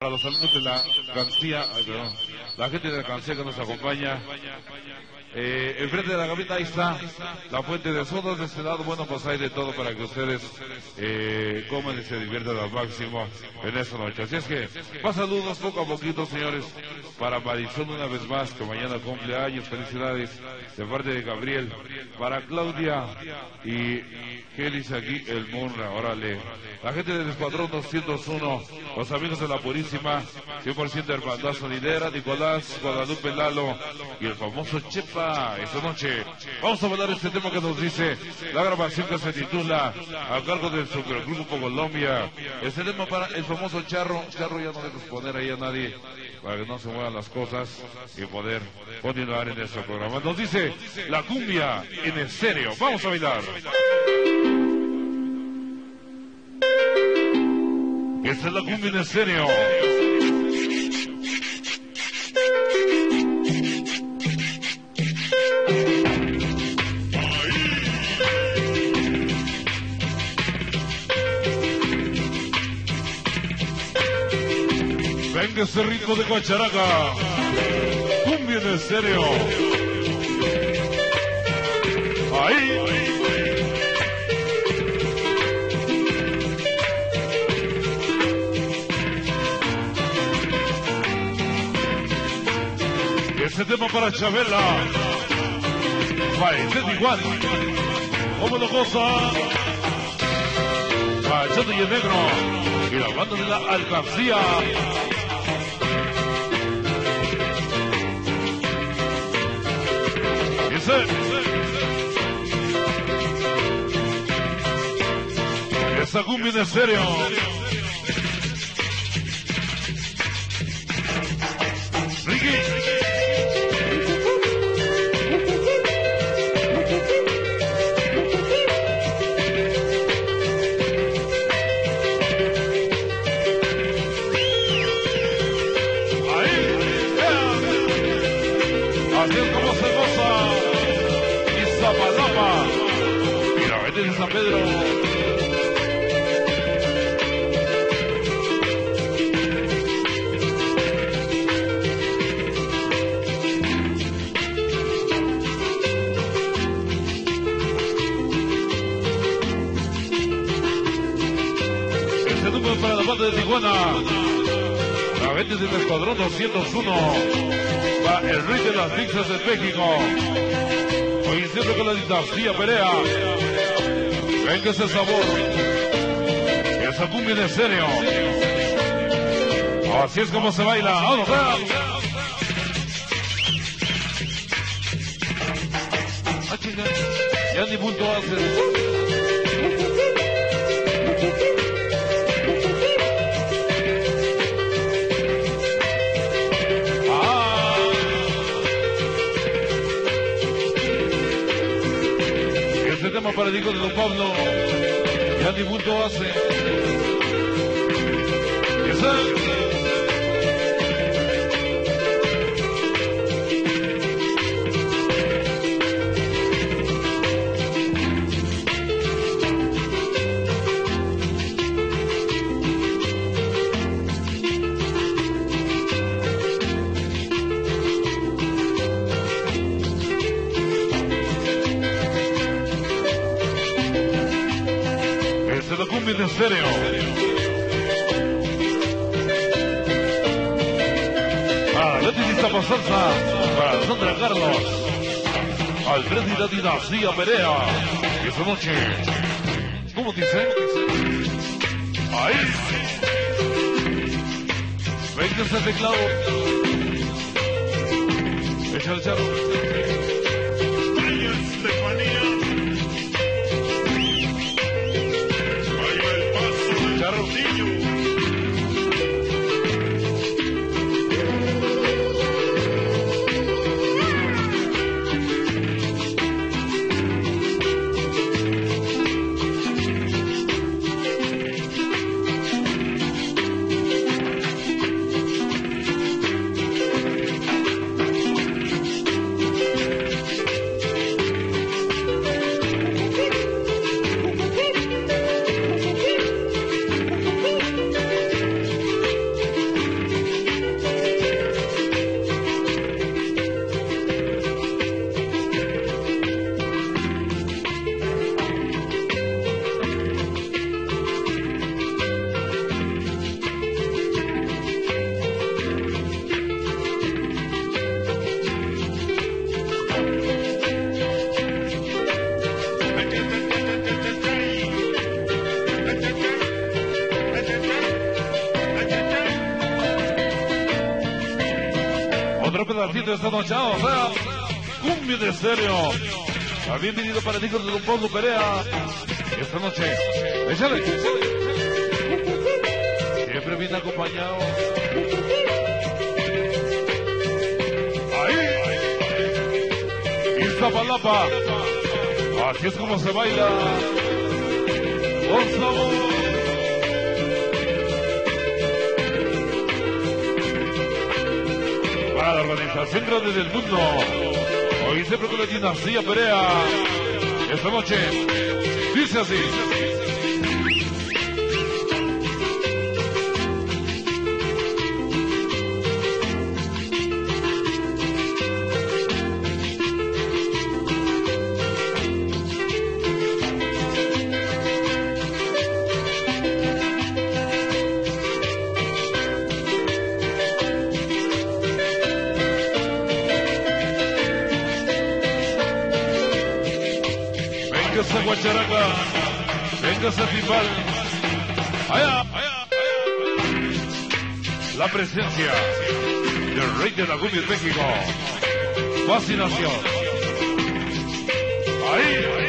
Para los amigos de la Cancía, la gente de la Cancía que nos acompaña, enfrente de la gaveta ahí está la fuente de sodas de este lado. Bueno, pues hay de todo para que ustedes coman y se diviertan al máximo en esta noche. Así es que, más saludos poco a poquito, señores, para Marisol una vez más, que mañana cumple años. Felicidades de parte de Gabriel, para Claudia y ¿qué dice aquí? El Munra, órale. La gente del Escuadrón 201, los amigos de la Purísima, 100% Hermandad Sonidera, Nicolás, Guadalupe Lalo y el famoso Chepa. Esta noche vamos a bailar este tema que nos dice la grabación, que se titula a cargo del Supergrupo Colombia. Este tema para el famoso Charro. Charro, ya no debes poner ahí a nadie para que no se muevan las cosas y poder continuar en este programa. Nos dice la cumbia en estéreo. Vamos a bailar. Esta es la cumbia en estéreo. Venga ese ritmo de guacharaca, cumbia en estéreo. Ahí. Ese tema para Chabela, Maestro igual, como lo goza, Machado y el Negro, y la banda de la Alcancía. Esa cumbia en estéreo. Ricky. Así es como se goza Iztapalapa y la vete de San Pedro. Este número para la banda de Tijuana, la vete del Escuadrón 201. Va el rey de las pizzas de México, coincidiendo con la dinastía Perea. Venga ese sabor, esa cumbia en estéreo. Así es como se baila. ¡Vamos, vamos! ¡Ah, chinga! Ya ni punto hace. Tema para el hijo de Don Pablo, ya ni bulto hace. La cumbia en estéreo. Para Leti Iztapa Salsa, para Sandra Carlos, Alfredo y la dinastía Perea. Y esta noche, ¿cómo dice? Ahí. Venga ese teclado. Echa el charro. Otro pedacito esta noche, o sea, cumbia de estéreo. Bienvenido para el hijo de Don Pablo Perea. Esta noche, échale. Siempre viene acompañado. Ahí. Iztapalapa. Así es como se baila. Por favor. Para la organización grande del mundo. Hoy siempre con la dinastía Perea. Esta noche dice así. Véngase Guacharaca, véngase Timbal, allá, allá, allá. La presencia del rey de la cumbia en México, Fascinación. Ahí.